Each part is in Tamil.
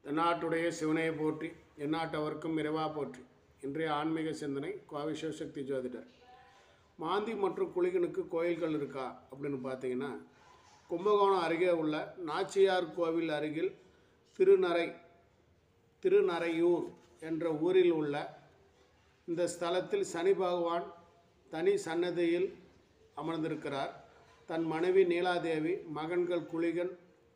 எந்நாட்டுடைய சிவனையை போற்றி எந்நாட்டவர்க்கும் இறைவா போற்றி. இன்றைய ஆன்மீக சிந்தனை கோவை சிவசக்தி ஜோதிடர். மாந்தி மற்றும் குளிகனுக்கு கோயில்கள் இருக்கா அப்படின்னு பார்த்தீங்கன்னா, கும்பகோணம் அருகே உள்ள நாச்சியார் கோவில் அருகில் திருநரையூர் என்ற ஊரில் உள்ள இந்த ஸ்தலத்தில் சனி பகவான் தனி சன்னதியில் அமர்ந்திருக்கிறார். தன் மனைவி நீலாதேவி, மகன்கள் குளிகன்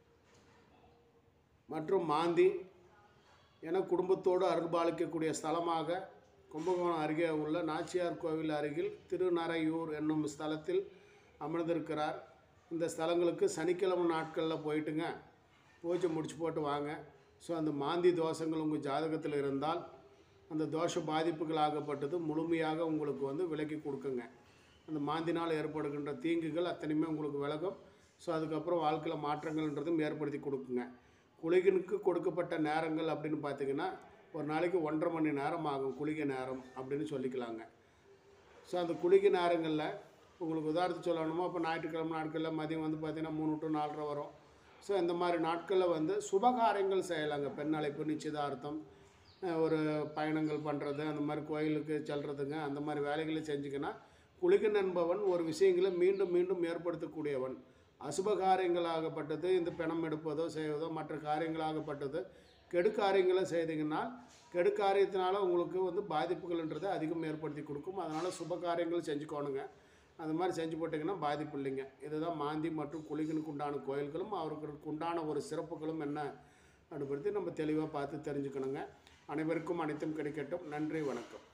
மற்றும் மாந்தி என குடும்பத்தோடு அருள்பாலிக்கக்கூடிய ஸ்தலமாக கும்பகோணம் அருகே உள்ள நாச்சியார் கோவில் அருகில் திருநரையூர் என்னும் ஸ்தலத்தில் அமர்ந்திருக்கிறார். இந்த ஸ்தலங்களுக்கு சனிக்கிழமை நாட்களில் போயிட்டுங்க பூஜை முடிச்சு போட்டு வாங்க. ஸோ அந்த மாந்தி தோஷங்கள் உங்கள் ஜாதகத்தில் இருந்தால் அந்த தோஷ பாதிப்புகள் ஆகப்பட்டது முழுமையாக உங்களுக்கு விலக்கி கொடுக்குங்க. அந்த மாந்தினால் ஏற்படுகின்ற தீங்குகள் அத்தனையுமே உங்களுக்கு விலகும். ஸோ அதுக்கப்புறம் வாழ்க்கையில் மாற்றங்கள்ன்றதும் ஏற்படுத்தி கொடுக்குங்க. குளிகனுக்கு கொடுக்கப்பட்ட நேரங்கள் அப்படின்னு பார்த்திங்கன்னா, ஒரு நாளைக்கு 1.5 மணி நேரம் ஆகும் குளிகை நேரம் அப்படின்னு சொல்லிக்கலாங்க. ஸோ அந்த குளிகை நேரங்களில் உங்களுக்கு உதாரணத்துக்கு சொல்லணுமோ, இப்போ ஞாயிற்றுக்கிழமை நாட்களில் மதியம் பார்த்திங்கன்னா 3 to 4:30 வரும். ஸோ இந்த மாதிரி நாட்களில் சுபகாரியங்கள் செய்யலாங்க. பெண் அழைப்பு, நிச்சயதார்த்தம், ஒரு பயணங்கள் பண்ணுறது, அந்த மாதிரி கோயிலுக்கு செல்றதுங்க, அந்த மாதிரி வேலைகளை செஞ்சுக்கின்னா குளிகன் என்பவன் ஒரு விஷயங்களை மீண்டும் மீண்டும் ஏற்படுத்தக்கூடியவன். அசுப காரியங்களாகப்பட்டது இந்த பிணம் எடுப்பதோ செய்வதோ, மற்ற காரியங்களாகப்பட்டது கெடுக்காரியங்களை செய்தீங்கன்னா கெடுக்காரியத்தினால உங்களுக்கு பாதிப்புகள்ன்றது அதிகம் ஏற்படுத்தி கொடுக்கும். அதனால் சுப காரியங்கள் செஞ்சுக்கோணுங்க. அந்த மாதிரி செஞ்சு போட்டிங்கன்னா பாதிப்பு இல்லைங்க. இதுதான் மாந்தி மற்றும் குளிகனுக்கு உண்டான கோயில்களும் அவர்களுக்கு உண்டான ஒரு சிறப்புகளும் என்ன அப்படின்னு நம்ம தெளிவாக பார்த்து தெரிஞ்சுக்கணுங்க. அனைவருக்கும் அனைத்தும் கிடைக்கட்டும். நன்றி, வணக்கம்.